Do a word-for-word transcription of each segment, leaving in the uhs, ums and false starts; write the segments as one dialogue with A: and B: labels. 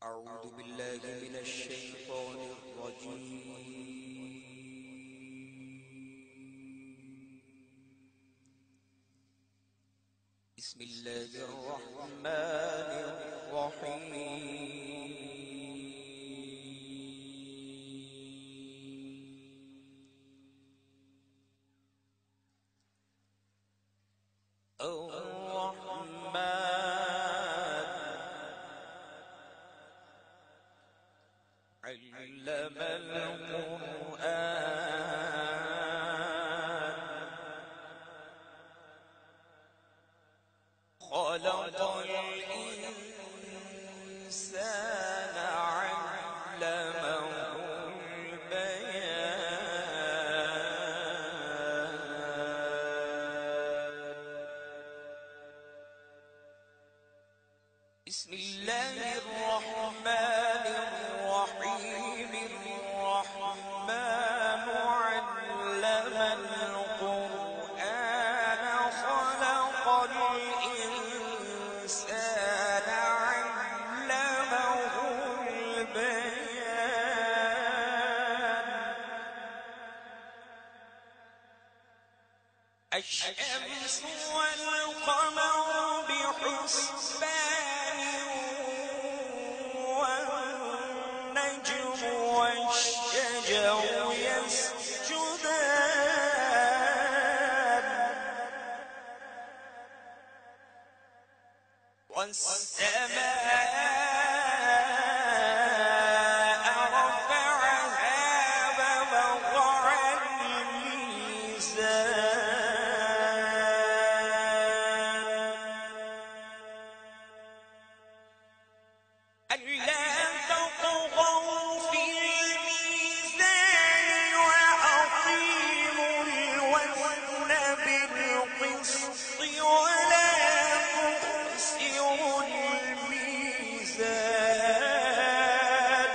A: أعوذ بالله من الشيطان الرجيم. بسم الله الرحمن الرحيم. الرحمن علم القرآن خلق الإنسان علمه البيان. بسم الله الرحمن الرحيم. الرحمن علم القرآن خلق الإنسان علمه البيان. الشمس والقمر بحسبان والنجم والشجر يسجدان والسماء رفعها ووضع الميزان ألا تطغوا في الميزان وأقيموا الوزن بالقسط ولا تخسروا الميزان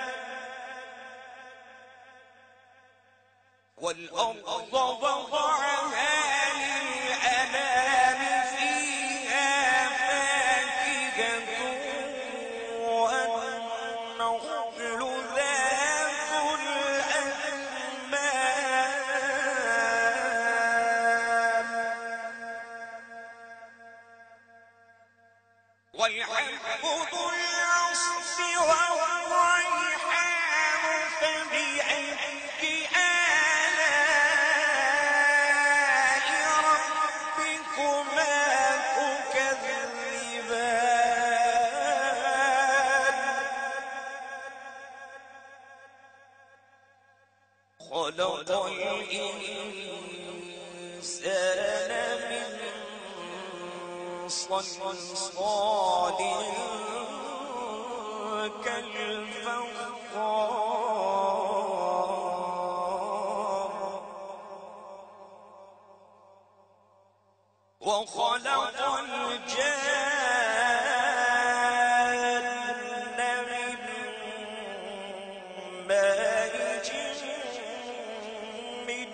A: والأرض وضعها للأنام فيها فاكهة والنخل ذات الأكمام والحب ذو العصف والريحان فبأي آلاء ربكما تكذبان. خلق الإنسان من صلصال كالفخار وخلق الجان من مارج من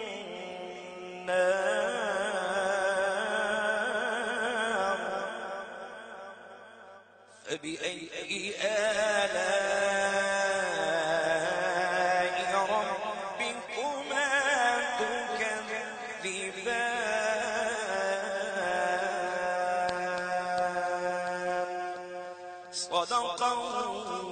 A: نار فبأي آلاء ربكما تكذبان. صدق الله